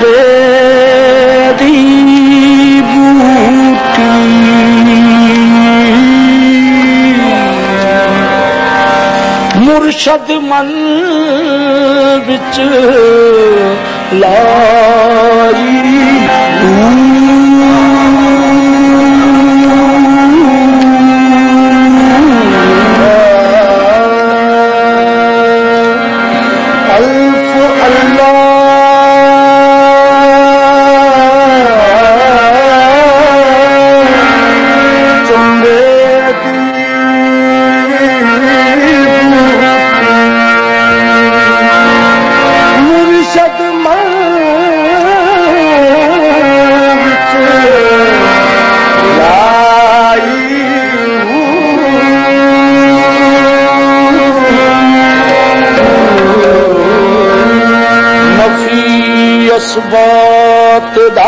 चंबेरी बूटी मुर्शद मन विच लाई बात दा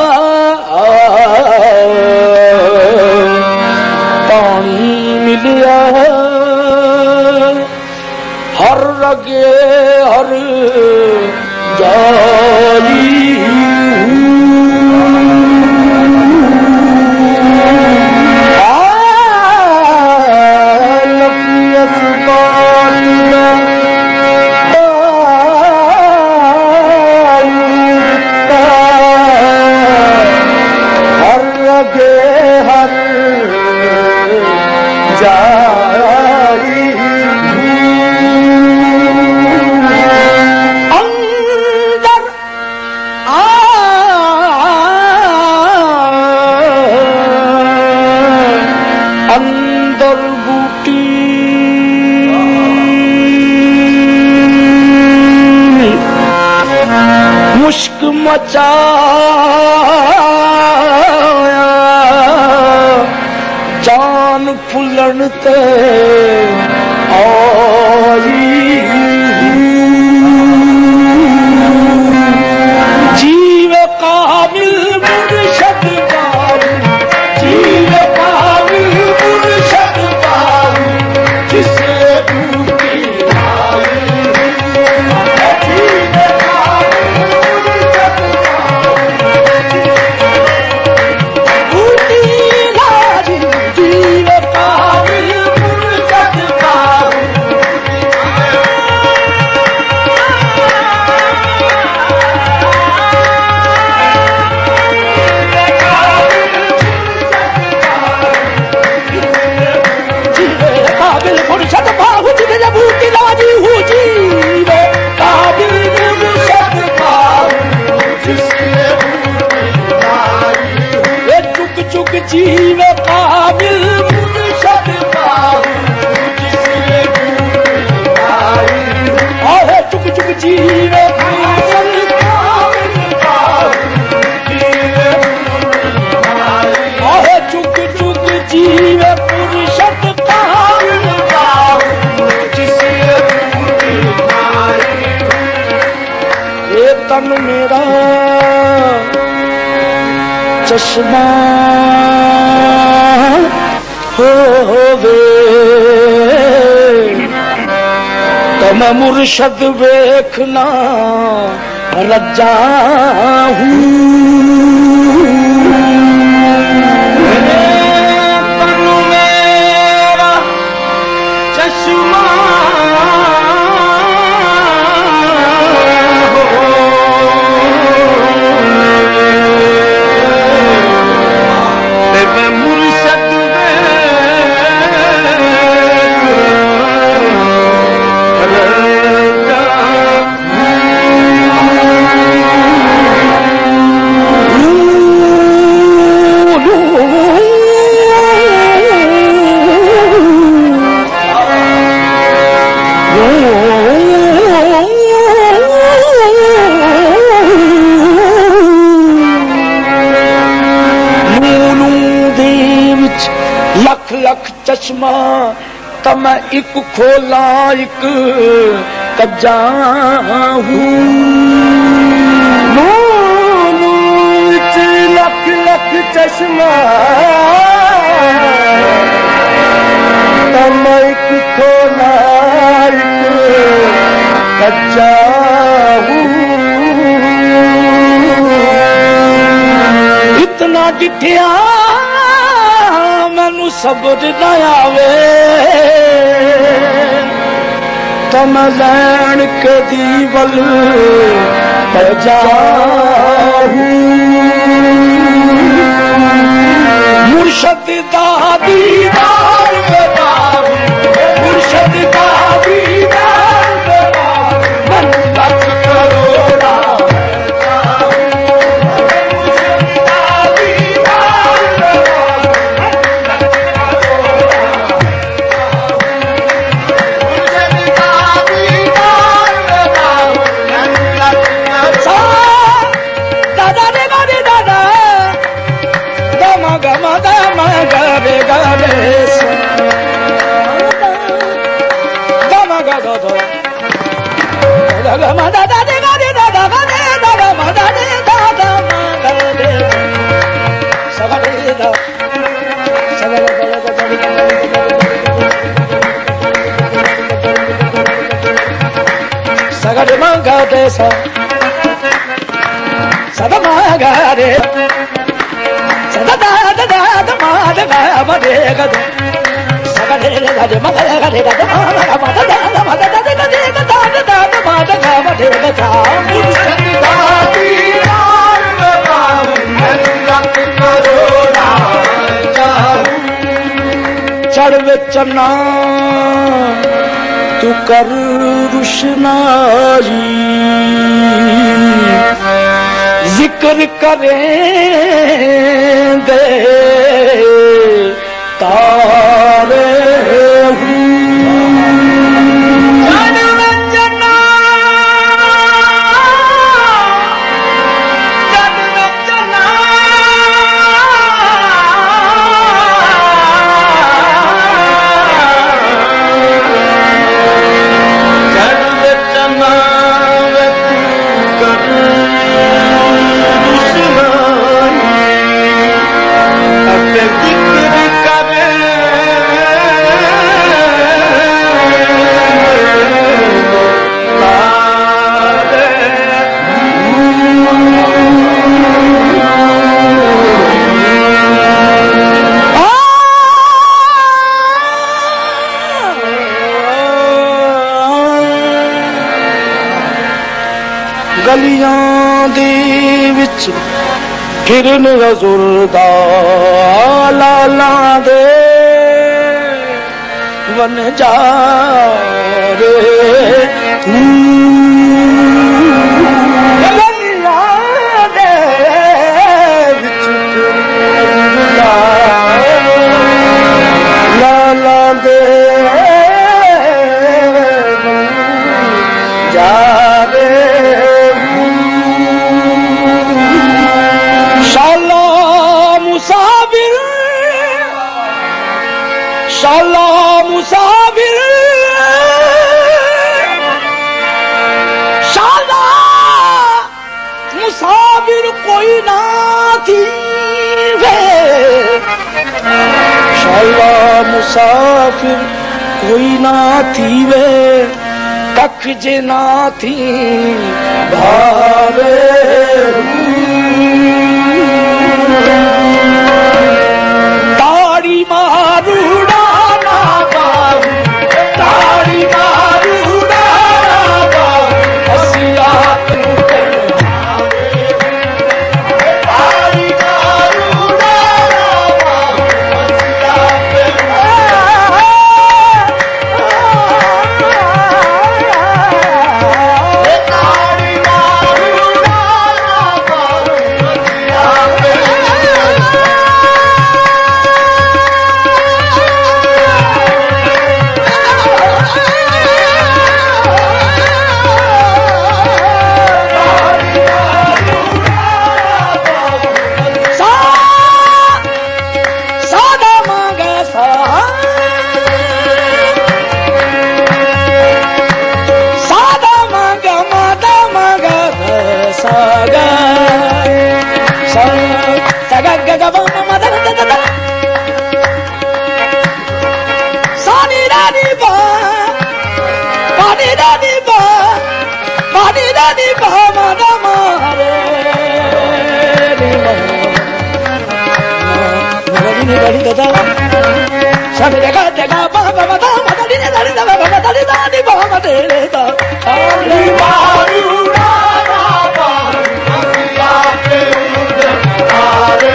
पानी मिलिया हर रगे हर जाली मुश्क मचाया जान फुलन ते आई जीव काबिल मुर्शद काबिल जीव काबिल मुर्शद काबिल जिसे जीव काबिल मुर्शद काबिल चुक चुक जीव काबिल चुक चुक जीव मुर्शद काबिल ये तन मेरा चश्मा होवे तम मुर्शद वेखना रजा हूँ तन मेरा चश्मा लख लख चश्मा तो मैं एक खोला एक कज्जा हूँ लख लख चश्मा तो मैं एक खोला एक कज्जा हूँ डिठिया मैनू सबुर न आवे तो मैं लैन के दीवल जाऊं मुर्शद दा दीदार बताऊं मुर्शद दा दीदार बताऊं मन लख करोड़ा sada magare sada da da da da ma da ga ma de ga da sada de ga de ma ga ga de ga da ma ga ma da da ma da da de ga de ga da da da ma da ga ma de ga da murshid da diyar बताऊं मैं लख करोड़ा जाऊं चढ़ चना तू कर रुशनाई जिक्र करें दे तारे गलियां दे विच किरण हज़ूर दा लाला दे वन जा रे गलियां दे विच लाला दे जा रे शाला मुसाफिर शाला मुसाफिर कोई ना थी वे शाला मुसाफिर कोई ना थी वे कख जे ना थी भावे ताड़ी मारूड़ा धड़ी दादा सब जगह जगह बाबा मदा मदड़ी ने धड़ी दादा बाबा धड़ी दादी बाबा मदे दा आली बारू राधा बारू अखिया पे आरे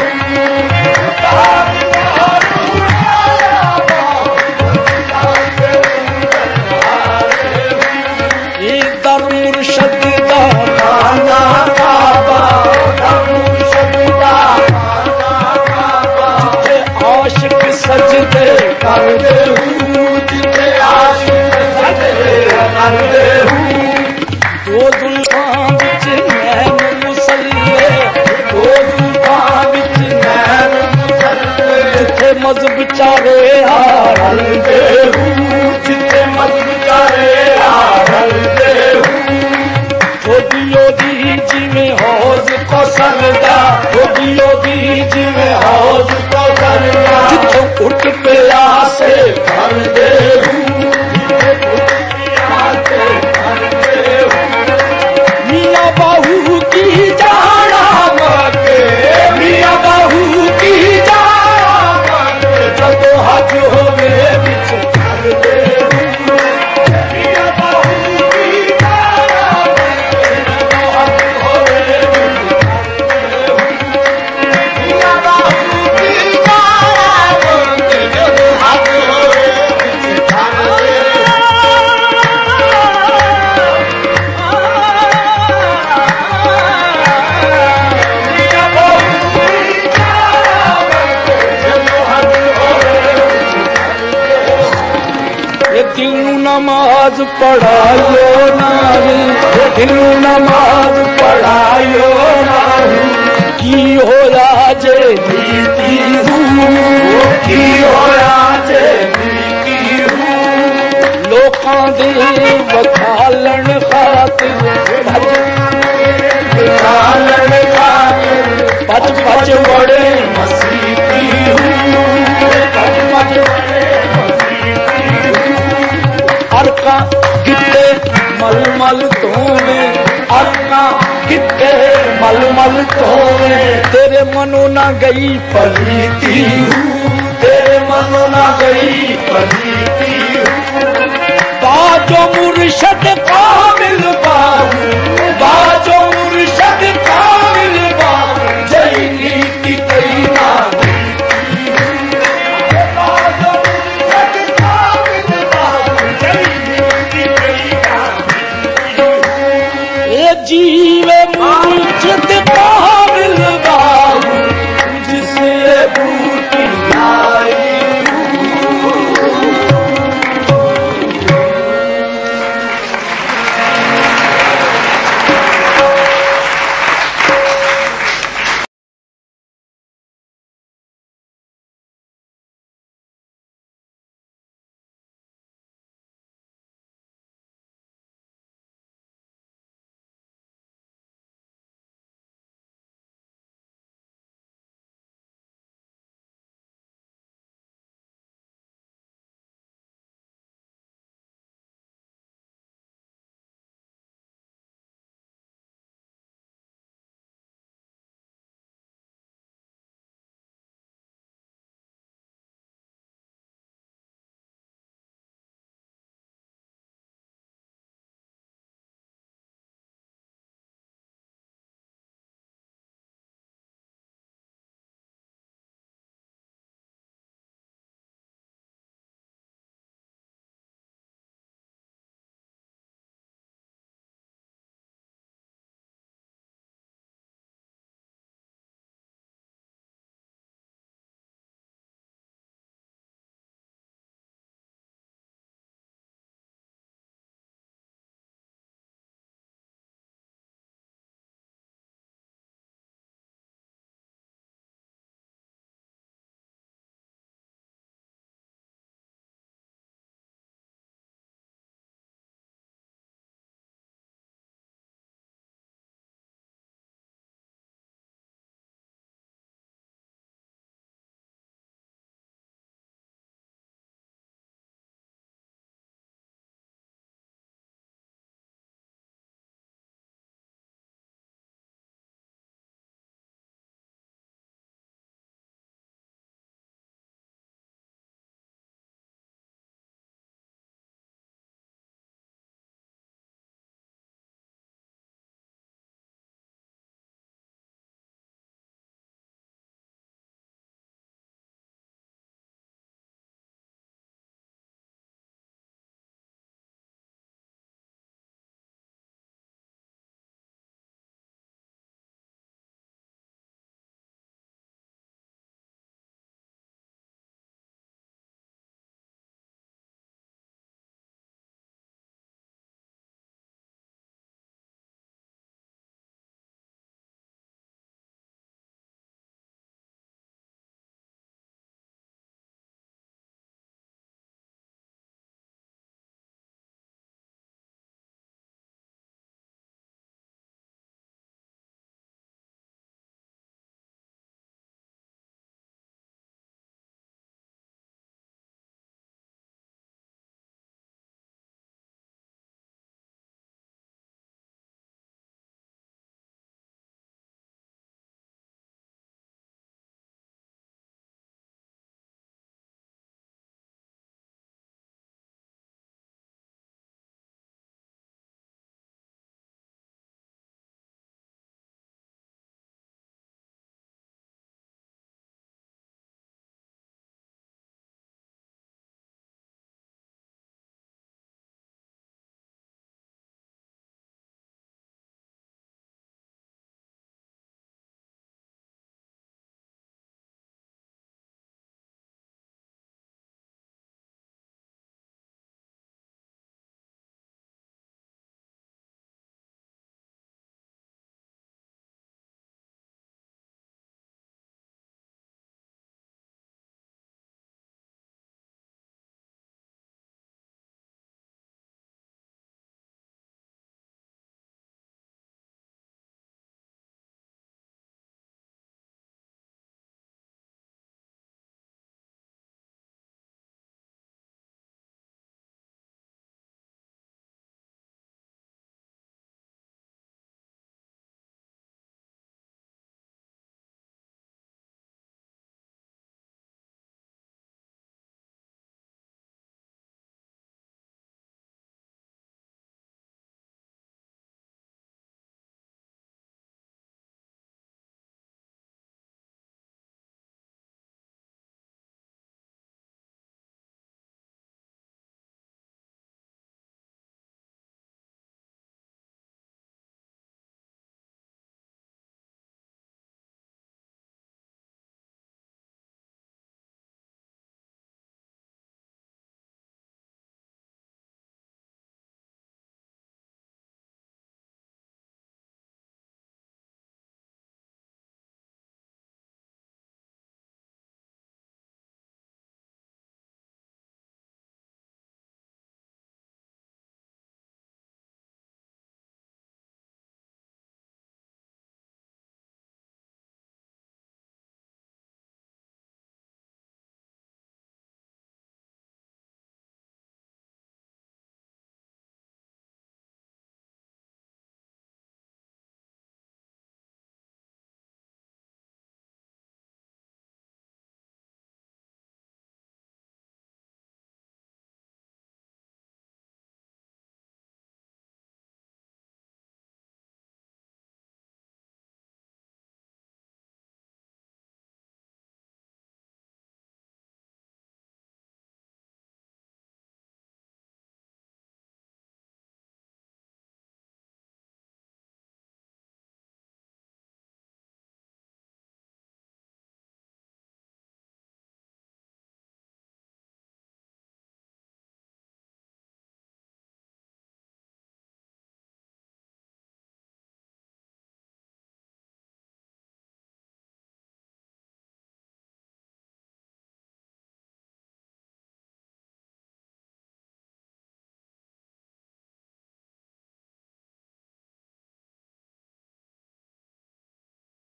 सजदे करते हूँ जिते आशिक सजदे करते हूँ दो दुल्हां विच नैन मुसल्ले दो दुल्हां विच नैन मुसल्ले जिते मज बिचारे हारते हूँ जिते मज बिचारे हारते हूँ ओदी जिमें हौज को सरदा ओदी जिमें हौज को सरदा जिथों उठ पे आसे कर दे हूँ मियाँ बहू की जाना मांगे मियाँ बहू की जाना मांगे जब हाथ हो गए बिच कर दे नमाज पढ़ायो नहीं दिनू नमाज पढ़ायो नहीं की होया जे नीति हूँ की होया जे नीति हूँ लोकां दे वखालन खातिर वखालन खातिर पच पच बड़े मसीती हूँ पच पच बड़े अरका किते मलमल तोने अरका किते मलमल तोने तेरे मनो ना गई पलीती हूँ तेरे मनो ना गई पलीती हूँ बाजो मुर्शद कामिल बाबू बाजो मुर्शद कामिल बाबू जय नीति कई ना जी